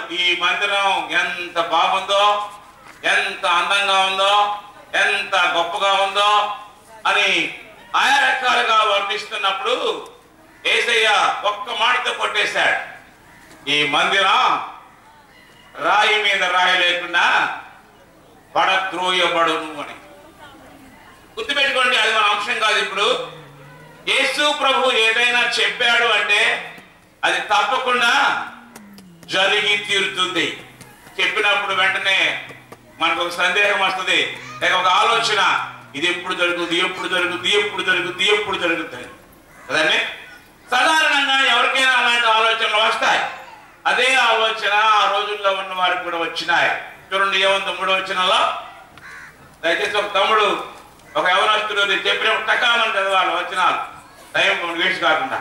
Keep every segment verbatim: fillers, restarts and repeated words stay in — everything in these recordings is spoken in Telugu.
ఈ మందిరం ఎంత బాగుందో, ఎంత అందంగా ఉందో, ఎంత గొప్పగా ఉందో అని ఆయా రకాలుగా వర్ణిస్తున్నప్పుడు యేసయ్య ఒక్క మాటతో కొట్టేశాడు, ఈ మందిరం రాయి మీద రాయి లేకుండా పడద్రోయబడును అని. గుర్తుపెట్టుకోండి, అది మన అంశం కాదు. ఇప్పుడు యేసు ప్రభు ఏదైనా చెప్పాడు అంటే అది తప్పకుండా జరిగి తీరుతుంది. చెప్పినప్పుడు వెంటనే మనకు ఒక సందేహం వస్తుంది, లేక ఒక ఆలోచన, ఇది ఎప్పుడు జరుగుతుంది ఎప్పుడు జరుగుతుంది ఎప్పుడు జరుగుతుంది ఎప్పుడు జరుగుతుంది కదండి. సాధారణంగా ఎవరికైనా అలాంటి ఆలోచనలు వస్తాయి. అదే ఆలోచన ఆ రోజుల్లో ఉన్న వారికి కూడా వచ్చినాయి. చూడండి, ఏముంది మూడో వచనంలో. దయచేసి ఒక తమ్ముడు ఒక యవనస్తుడు చెప్పినప్పుడు టకామని చదవాలి వచనాలు, టైం వేస్ట్ కాకుండా.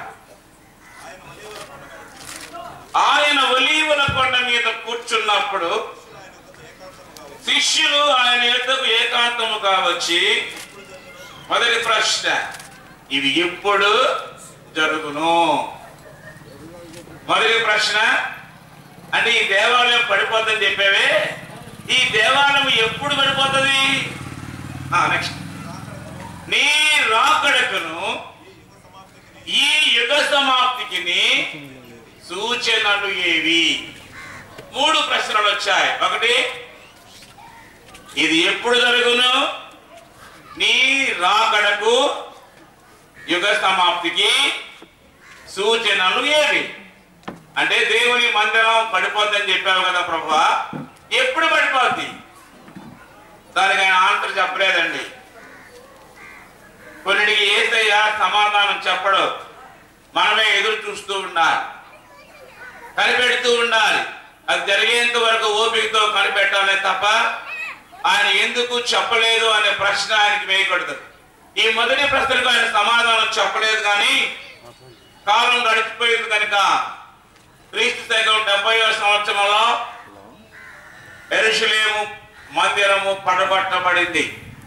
ఆయన ఒలీవల కొండ మీద కూర్చున్నప్పుడు శిష్యులు ఆయన ఎద్దకు ఏకాంతముగా వచ్చి, మొదటి ప్రశ్న, ఇవి ఎప్పుడు జరుగును? మొదటి ప్రశ్న అంటే ఈ దేవాలయం పడిపోతుందని చెప్పేవే, ఈ దేవాలయం ఎప్పుడు పడిపోతుంది? నెక్స్ట్, నీ రాకడకును ఈ యుగ సమాప్తికి సూచనలు ఏవి? మూడు ప్రశ్నలు వచ్చాయి. ఒకటి, ఇది ఎప్పుడు జరుగును? నీ రాకడకు యుగ సమాప్తికి సూచనలు ఏవి? అంటే దేవుని మందిరం పడిపోద్దని చెప్పావు కదా ప్రభువా, ఎప్పుడు పడిపోద్ది? దానికి ఆయన ఆన్సర్ చెప్పలేదండి. కొన్నిటికి యేసయ్య సమాధానం చెప్పడు, మనమే ఎదురు చూస్తూ ఉండాలి, కనిపెడుతూ ఉండాలి. అది జరిగేంత వరకు ఓపికతో కనిపెట్టాలే తప్ప ఆయన ఎందుకు చెప్పలేదు అనే ప్రశ్న ఆయనకి వేయకూడదు. ఈ మొదటి ప్రశ్నకు ఆయన సమాధానం చెప్పలేదు, కానీ కాలం గడిచిపోయింది కనుక క్రీస్తు శకం డెబ్బైవ సంవత్సరంలో యెరూషలేము మందిరము పడగొట్టబడింది.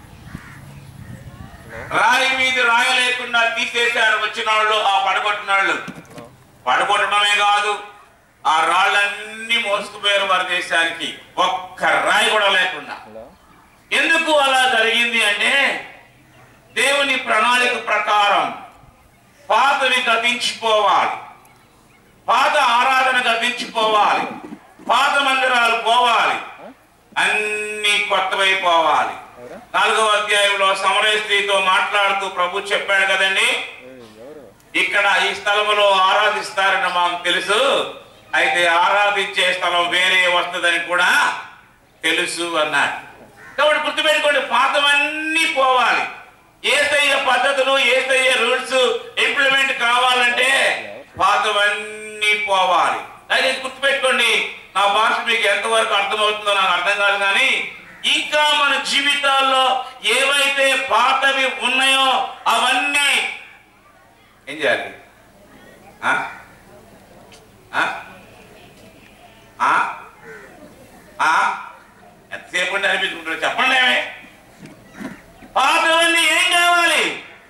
రాయి మీద రాయి లేకుండా తీసేశారు వచ్చిన వాళ్ళు, ఆ పడగొట్టిన వాళ్ళు. పడగొట్టడమే కాదు, ఆ రాళ్ళన్నీ మోసుకుపోయారు వారి దేశానికి, ఒక్క రాయి కూడా లేకుండా. ఎందుకు అలా జరిగింది అంటే దేవుని ప్రణాళిక ప్రకారం పాతవి గతించిపోవాలి, పాత ఆరాధన గతించిపోవాలి, పాత మందిరాలు పోవాలి, అన్ని కొత్తవైపోవాలి. నాలుగవ అధ్యాయంలో సమరయ స్త్రీతో మాట్లాడుతూ ప్రభు చెప్పాడు కదండి, ఇక్కడ ఈ స్థలములో ఆరాధిస్తారని మాకు తెలుసు, అయితే ఆరాధించే స్థలం వేరే వస్తుందని కూడా తెలుసు అన్నాడు. కాబట్టి గుర్తుపెట్టుకోండి, పాతవన్నీ పోవాలి. యేసయ్య పద్ధతులు, యేసయ్య రూల్స్ ఇంప్లిమెంట్ కావాలంటే పాతవన్నీ పోవాలి. అయితే గుర్తుపెట్టుకోండి, నా భాష మీకు ఎంతవరకు అర్థమవుతుందో నాకు అర్థం కాదు, కానీ ఇంకా మన జీవితాల్లో ఏవైతే పాతవి ఉన్నాయో అవన్నీ ఏం చేయాలి? ఎంతసేపు అనిపించుకుంటారు చెప్పండి, ఏమే పాతవన్నీ ఏం కావాలి?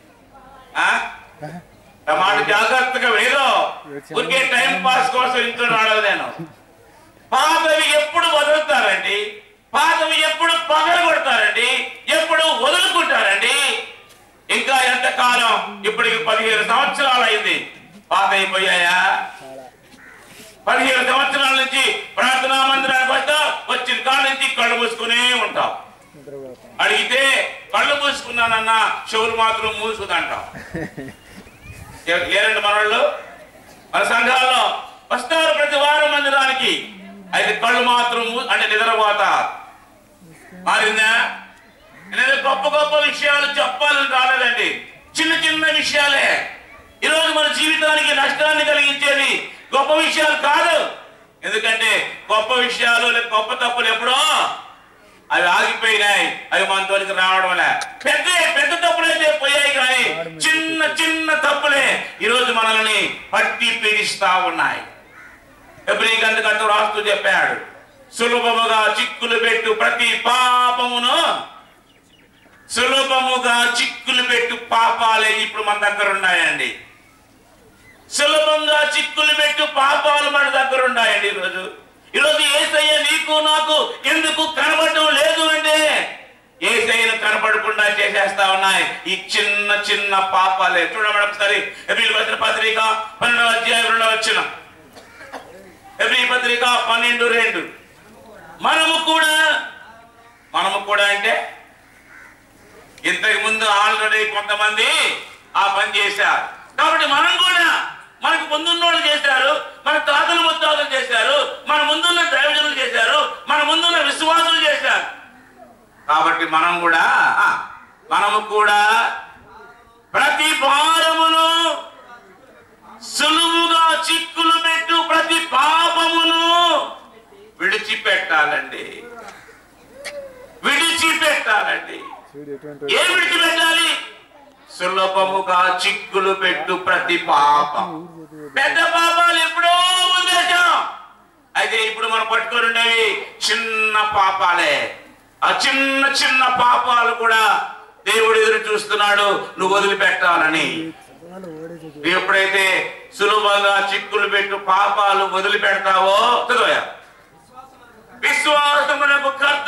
మాట జాగ్రత్తగా ఏదో ఊరికే టైం పాస్ కోసం ఇంట్లో రాడదు నేను. పాతవి ఎప్పుడు వదులుతారండి? పాతవి ఎప్పుడు పగలు కొడతారండి? ఎప్పుడు వదులుకుంటారండి? ఇంకా ఎంతకాలం? ఇప్పటికి పదిహేను సంవత్సరాలు అయింది, పాత అయిపోయాయా? పదిహేను సంవత్సరాల నుంచి ప్రార్థనా మందిరానికి వస్తా, వచ్చిన కాళ్ళ నుంచి కళ్ళు మూసుకునే ఉంటాం. అడిగితే కళ్ళు మూసుకున్నానన్నా చెవులు మాత్రం మూసుకుందంటాం. లేరండి మనోళ్ళు, మన సంఘాల్లో వస్తారు ప్రతి వారం మందిరానికి, అయితే కళ్ళు మాత్రం అంటే నిద్రపోతారు. మారిందా? నేను గొప్ప గొప్ప విషయాలు చెప్పాలని రాలేదండి, చిన్న చిన్న విషయాలే ఈరోజు మన జీవితానికి నష్టాన్ని కలిగించేది. గొప్ప విషయాలు కాదు, ఎందుకంటే గొప్ప విషయాలు గొప్ప తప్పులు ఎప్పుడో అవి ఆగిపోయినాయి, అవి మన తోలికి రావడం లే. పెద్ద పెద్ద తప్పులైతే పోయాయి, కానీ చిన్న చిన్న తప్పులే ఈరోజు మనల్ని పట్టి పీడిస్తా ఉన్నాయి. ఎబ్రీ గంధకర్త రాస్తూ చెప్పాడు, సులభముగా చిక్కులు పెట్టు ప్రతి పాపమును, సులభముగా చిక్కులు పెట్టు పాపాలే ఇప్పుడు మన దగ్గర ఉన్నాయండి. సులభంగా చిక్కులు పెట్టు పాపాలు మన దగ్గర ఉన్నాయండి. ఈరోజు ఈరోజు చేస్తా ఉన్నాయి ఈ చిన్న చిన్న పాపాలే. చూడమని ఒకసారి హెబ్రీయుల పత్రిక పత్రిక పన్నెండవ అధ్యాయం రెండవ వచనం. హెబ్రీ పత్రిక పన్నెండు రెండు. మనము కూడా మనము కూడా అంటే ఇంతకు ముందు ఆల్రెడీ కొంతమంది ఆ పని చేశారు కాబట్టి మనం కూడా మనకు ముందున్న వాళ్ళు చేశారు, మన తాతలు ముత్తాతలు చేశారు, మన ముందున్న దైవజనులు చేశారు, మన ముందున్న విశ్వాసులు చేశారు. కాబట్టి మనం కూడా మనము కూడా ప్రతి భారమును సులువుగా చిక్కులు పెట్టు ప్రతి పాపమును విడిచిపెట్టాలండి. విడిచిపెట్టాలండి. ఏం విడిచిపెట్టాలి? సులభముగా చిక్కులు పెట్టు ప్రతి పాపం. పెద్ద పాపాలు ఎప్పుడో ముందేశాం, అయితే ఇప్పుడు మనం పట్టుకొని ఉండేవి చిన్న పాపాలే. ఆ చిన్న చిన్న పాపాలు కూడా దేవుడు ఎదురు చూస్తున్నాడు నువ్వు వదిలిపెట్టాలని. ఎప్పుడైతే సులభంగా చిక్కులు పెట్టు పాపాలు వదిలిపెడతావో చదవయా విశ్వాసమునకు కర్త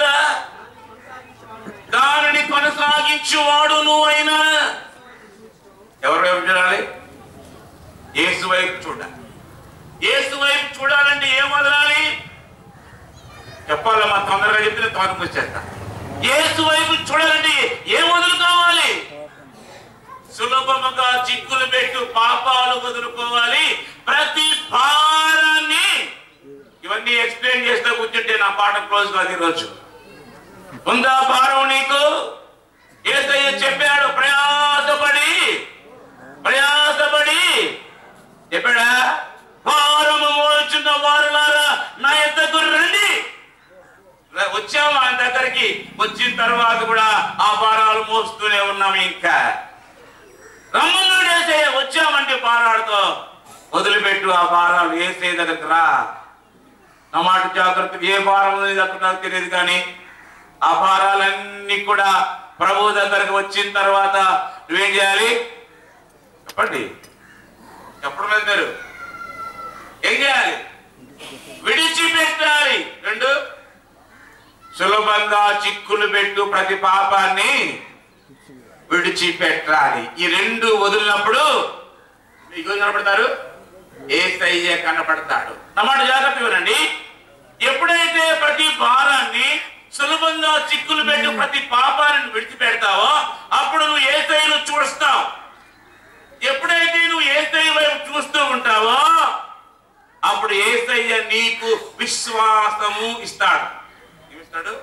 దానిని కొనసాగించువాడు నువ్వైనా. ఎవరు వైపు చూడాలి? యేసు వైపు చూడాలి. యేసు వైపు చూడాలంటే ఏం వదలాలి చెప్పాలమ్మా, తొందరగా చెప్తే తొందరగా వచ్చేస్తా. యేసు వైపు చూడాలంటే ఏం వదులుకోవాలి? సులభముగా చిక్కులు పెట్టు పాపాలు వదులుకోవాలి, ప్రతి భారాన్ని. ఇవన్నీ ఎక్స్ప్లెయిన్ చేస్తూ కూర్చుంటే నా పాఠం క్లోజ్ కాదు. ఈరోజు ఉందా భారం నీకు? యేసయ్య చెప్పాడు ప్రయాసపడి ప్రయాసపడి చెప్పాడా? భారము మోచున్న వారులారా నా యొద్దకు రండి. వచ్చాము ఆయన దగ్గరికి, వచ్చిన తర్వాత కూడా ఆ భారాలు మోస్తూనే ఉన్నాము. ఇంకా రమ్మన్నాడు యేసయ్య. వచ్చామంటే భారాలతో వదిలిపెట్టు ఆ భారాలు. యేసయ్య దగ్గరికి రా. నా మాట జాగ్రత్త. ఏ భారం దగ్గర నాకు తెలియదు కానీ ఆ భారాలన్నీ కూడా ప్రభు దగ్గరకు వచ్చిన తర్వాత నువ్వేం చేయాలి చెప్పండి? చెప్పడం లేదు మీరు. ఏం చేయాలి? విడిచిపెట్టాలి. రెండు, సులభంగా చిక్కులు పెట్టు ప్రతి పాపాన్ని విడిచిపెట్టాలి. ఈ రెండు వదిలినప్పుడు మీకు కనపడతారు, యేసయ్య కనపడతాడు. నా మాట జాగ్రత్త వినండి. ఎప్పుడైతే ప్రతి భారాన్ని సులభంగా చిక్కులు పెట్టు ప్రతి పాపాన్ని విడిచిపెడతావో అప్పుడు నువ్వు యేసయ్యను చూస్తావు. ఎప్పుడైతే నువ్వు యేసయ్య వైపు చూస్తూ ఉంటావో అప్పుడు యేసయ్య నీకు విశ్వాసము ఇస్తాడు. ఏమిస్తాడు?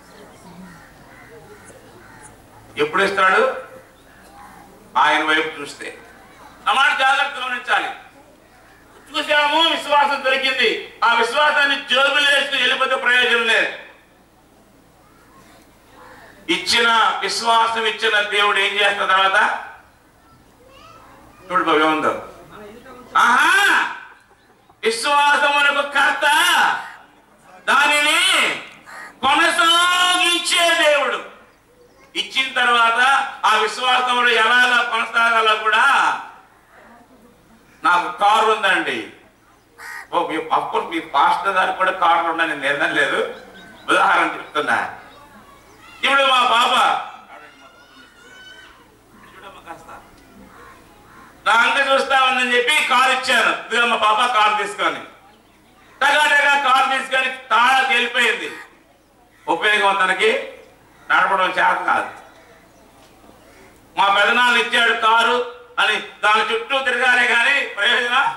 ఎప్పుడు ఇస్తాడు? ఆయన వైపు చూస్తే. అన్నమాట జాగ్రత్త గమనించాలి. చూసాము, విశ్వాసం దొరికింది. ఆ విశ్వాసాన్ని జోబులు వేస్తూ వెళ్ళిపోతే ప్రయోజనం లేదు. ఇచ్చిన విశ్వాసం ఇచ్చిన దేవుడు ఏం చేస్తున్న తర్వాత చూడు బాబు ఏముందో. ఆహా, విశ్వాసమునకు కర్త దానిని కొనసాగించే దేవుడు. ఇచ్చిన తర్వాత ఆ విశ్వాసంలో ఎలాగా కొనసాగాలో కూడా. నాకు కారు ఉందండి. ఓ మీ అప్పుడు మీ పాస్టర్ గారికి కూడా కారు ఉందని నేను లేదని లేదు, ఉదాహరణ చెప్తున్నా. ఇప్పుడు మా బాబా నా అంక చూస్తా ఉందని చెప్పి కారు ఇచ్చాను. ఇదిగో మా పాప కారు తీసుకొని టగాటగా కారు తీసుకొని తాళకి వెళ్ళిపోయింది. ఉపయోగం తనకి నడపడం చేత కాదు. మా పెదనాన్న ఇచ్చాడు కారు అని దాని చుట్టూ తిరగాలే కానీ ప్రయోజనం.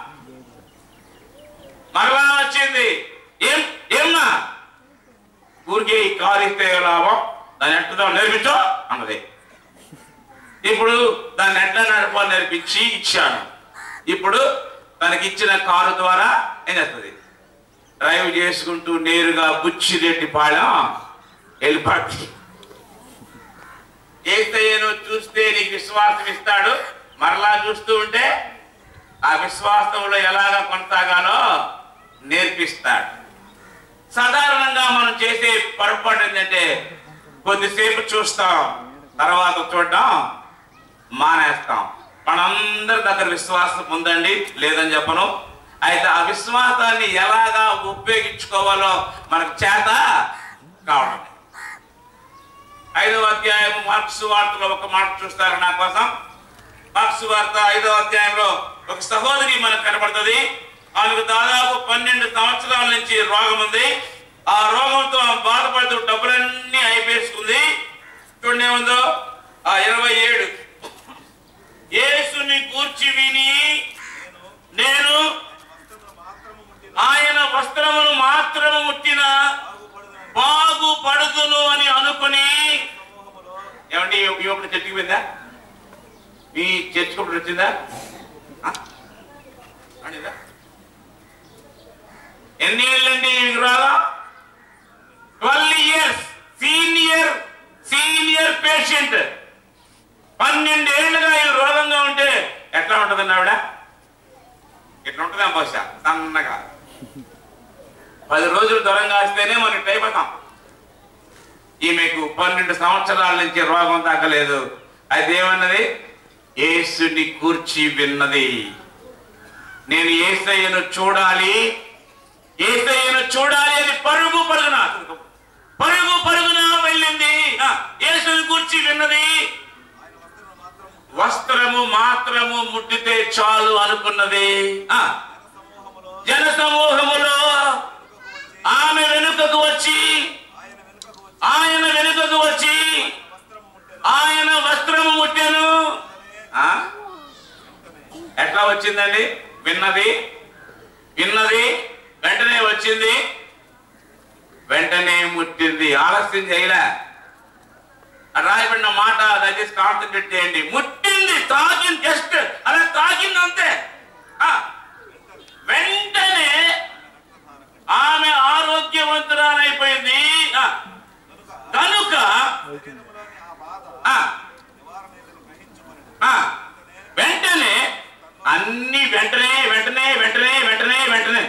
మరలా వచ్చింది, ఏం ఏమ్మా ఊరికే ఈ కారు ఇస్తే లాభం, దాన్ని ఎట్లా నేర్పించో అన్నది. ఇప్పుడు దాన్ని ఎట్లా నడపాలి నేర్పించి ఇచ్చాను. ఇప్పుడు తనకి ఇచ్చిన కారు ద్వారా ఏం చేస్తుంది? డ్రైవ్ చేసుకుంటూ నేరుగా బుచ్చిరెడ్డిపాళెం వెళ్ళిపోతుంది. యేసయ్యను చూస్తే నీకు విశ్వాసం ఇస్తాడు. మరలా చూస్తూ ఉంటే ఆ విశ్వాసంలో ఎలాగా కొనసాగాలో నేర్పిస్తాడు. సాధారణంగా మనం చేసే పొరపాటు ఏంటంటే కొద్దిసేపు చూస్తాం, తర్వాత చూడడం మానేస్తాం. మనందరి దగ్గర విశ్వాసం ఉందండి, లేదని చెప్పను. అయితే ఆ విశ్వాసాన్ని ఎలాగా ఉపయోగించుకోవాలో మనకు చేత కావడం. ఐదవ అధ్యాయం మార్క్స్ వార్తలో ఒక మాట చూస్తారు నా కోసం. మార్క్స్ వార్త ఐదవ అధ్యాయంలో ఒక సహోదరి మనకు కనబడుతుంది. ఆమెకు దాదాపు పన్నెండు సంవత్సరాల నుంచి రోగం ఉంది. ఆ రోగంతో ఆమె బాధపడుతూ డబ్బులన్నీ అయిపోయేసుకుంది. చూడండి ఏముందో ఆ ఇరవై ఏడు యేసుని గూర్చి విని నేను ఆయన వస్త్రమును మాత్రము ముట్టిన బాగుపడుదును అని అనుకుని. ఏమండి యువకుడు చర్చికి పోయిందా? మీ చర్చికి వచ్చిందా? ఎన్ని ఏళ్ళండి రాదా? Twelve years senior senior patient. పన్నెండేళ్లుగా ఈ రోగంగా ఉంటే ఎట్లా ఉంటుందండి ఆవిడ? ఎట్లా ఉంటుందా బహుశా సన్నగా. పది రోజులు దూరంగా వస్తేనే మనకి అయిపోతాం. ఈమెకు పన్నెండు సంవత్సరాల నుంచి రోగం తగ్గలేదు. అయితే ఏమన్నది? యేసుని కూర్చి విన్నది. నేను యేసయ్యను చూడాలి, యేసయ్యను చూడాలి అని పరుగు పరుగున పరుగు పరుగున వెళ్ళింది. యేసుని కూర్చి విన్నది. వస్త్రము మాత్రము ముట్టితే చాలు అనుకున్నది. జన సమూహములో ఆమె వెనుకకు వచ్చి ఆయన వెనుకకు వచ్చి ఆయన వస్త్రము ముట్టెను. ఎట్లా వచ్చిందండి? విన్నది విన్నది వెంటనే వచ్చింది, వెంటనే ముట్టింది. ఆలస్యం చేయలే. రాయబడిన మాట దయచేసి కాన్సన్ట్రేట్ చేయండి. ముట్టింది, తాకింది, జస్ట్ అలా తాకింది అంతే. వెంటనే ఆమె ఆరోగ్యవంతురాలైపోయింది. కనుక వెంటనే అన్ని వెంటనే వెంటనే వెంటనే వెంటనే వెంటనే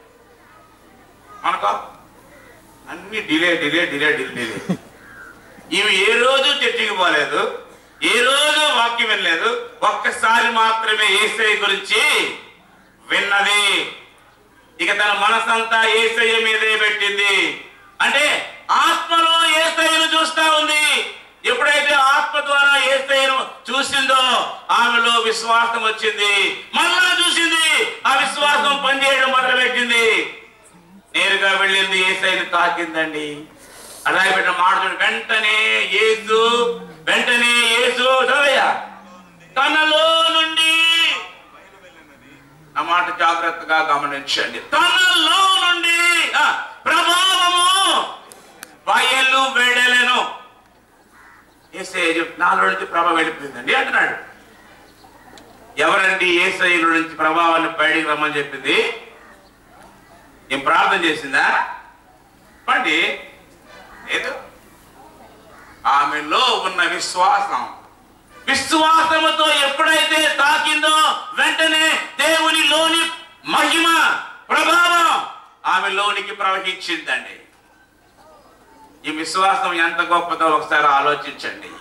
మనకు అన్ని డిలే డిలే డిలే డిలే. ఇవి ఏ రోజు చర్చికి పోలేదు, ఏ రోజు వాక్యం వినలేదు. ఒక్కసారి మాత్రమే యేసయ్య గురించి విన్నది. ఇక తన మనసంతా యేసయ్య మీదే పెట్టింది. అంటే ఆత్మలో యేసయ్యను చూస్తా ఉంది. ఎప్పుడైతే ఆత్మ ద్వారా యేసయ్యను చూసిందో ఆమెలో విశ్వాసం వచ్చింది. మళ్ళా చూసింది, ఆ విశ్వాసం పనిచేయడం మొదలుపెట్టింది. నేరుగా వెళ్ళింది, యేసయ్యను తాకిందండి. అలాగే పెట్టిన మాట వెంటనే యేసు వెంటనే యేసు తనలో నుండి, ఆ మాట జాగ్రత్తగా గమనించండి. తనలో నుండి ప్రభావము బయలు వెడలెను. యేసయ్య నాలో నుంచి ప్రభావం వెళ్ళిపోయిందండి అంటున్నాడు. ఎవరండి యేసయ్యలో నుంచి ప్రభావాన్ని బయటికి రమ్మని చెప్పింది? ఏం ప్రార్థన చేసిందా? పండి లేదు. ఆమెలో ఉన్న విశ్వాసం, విశ్వాసముతో ఎప్పుడైతే తాకిందో వెంటనే దేవునిలోని మహిమ ప్రభావం ఆమెలోనికి ప్రవహించిందండి. ఈ విశ్వాసం ఎంత గొప్పదో ఒకసారి ఆలోచించండి.